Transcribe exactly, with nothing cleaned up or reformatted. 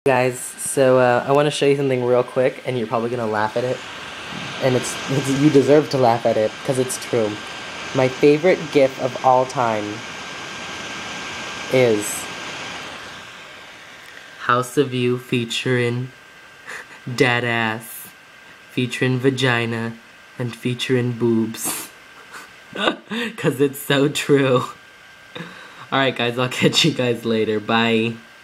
Guys, so uh, I want to show you something real quick, and you're probably gonna laugh at it, and it's, it's you deserve to laugh at it because it's true. My favorite GIF of all time is House of WOW featuring dad ass, featuring vagina, and featuring boobs, because it's so true. Alright guys, I'll catch you guys later. Bye.